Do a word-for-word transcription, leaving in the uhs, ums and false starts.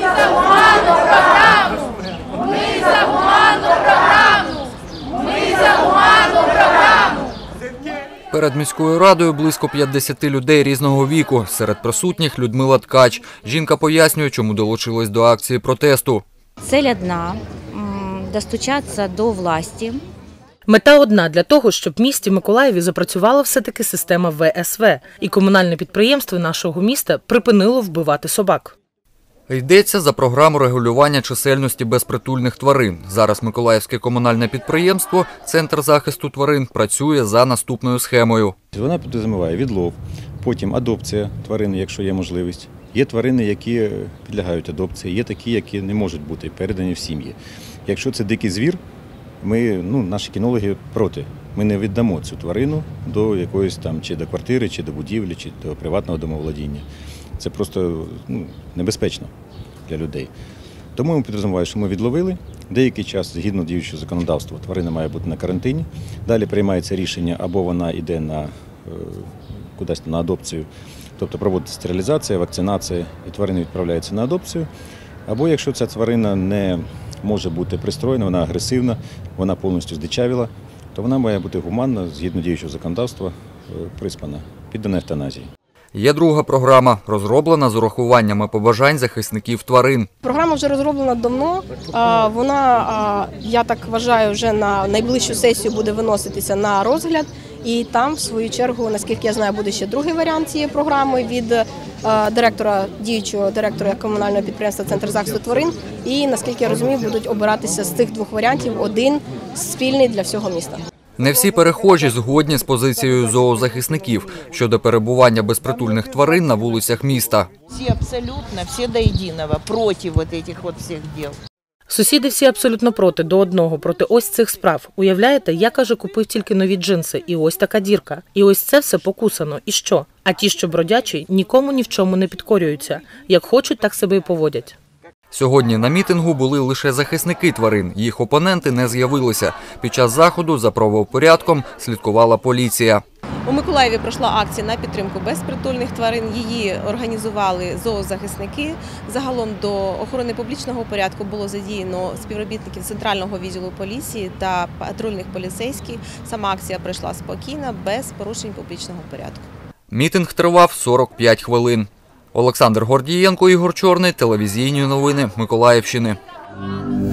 за гуманну програму! Ми за гуманну програму! Ми за гуманну програму! Перед міською радою близько п'ятдесят людей різного віку. Серед присутніх Людмила Ткач. Жінка пояснює, чому долучилась до акції протесту. Цель одна – достучатися до власті. Мета одна – для того, щоб в місті Миколаєві запрацювала все-таки система ве ес ве, і комунальне підприємство нашого міста припинило вбивати собак. Йдеться за програму регулювання чисельності безпритульних тварин. Зараз Миколаївське комунальне підприємство «Центр захисту тварин» працює за наступною схемою. Вона підрозуміває відлов, потім адопція тварини, якщо є можливість. Є тварини, які підлягають адопції, є такі, які не можуть бути передані в сім'ї. Якщо це дикий звір, ми, ну, наші кінологи проти. Ми не віддамо цю тварину до якоїсь там, чи до квартири, чи до будівлі, чи до приватного домоволодіння. Це просто ну, небезпечно для людей. Тому ми підрозуміваємо, що ми відловили. Деякий час, згідно діючого законодавства, тварина має бути на карантині. Далі приймається рішення, або вона йде на, кудись на адопцію, тобто проводиться стерилізація, вакцинація, і тварина відправляється на адопцію. Або якщо ця тварина не може бути пристроєна, вона агресивна, вона повністю здичавіла, то вона має бути гуманна, згідно діючого законодавства, приспана, піддана евтаназії. Є друга програма, розроблена з урахуваннями побажань захисників тварин. Програма вже розроблена давно. Вона, я так вважаю, вже на найближчу сесію буде виноситися на розгляд. І там, в свою чергу, наскільки я знаю, буде ще другий варіант цієї програми від директора, діючого директора комунального підприємства «Центр захисту тварин». І, наскільки я розумію, будуть обиратися з цих двох варіантів один спільний для всього міста. Не всі перехожі згодні з позицією зоозахисників щодо перебування безпритульних тварин на вулицях міста. Всі абсолютно, всі до єдиного проти цих всіх діл. Сусіди всі абсолютно проти, до одного, проти ось цих справ. Уявляєте, я, каже, купив тільки нові джинси, і ось така дірка. І ось це все покусано. І що? А ті, що бродячі, нікому ні в чому не підкорюються. Як хочуть, так себе і поводять. Сьогодні на мітингу були лише захисники тварин. Їх опоненти не з'явилися. Під час заходу за правопорядком слідкувала поліція. У Миколаєві пройшла акція на підтримку безпритульних тварин. Її організували зоозахисники. Загалом до охорони публічного порядку було задіяно співробітників центрального відділу поліції та патрульних поліцейських. Сама акція пройшла спокійно, без порушень публічного порядку. Мітинг тривав сорок п'ять хвилин. Олександр Гордієнко, Ігор Чорний, телевізійні новини Миколаївщини.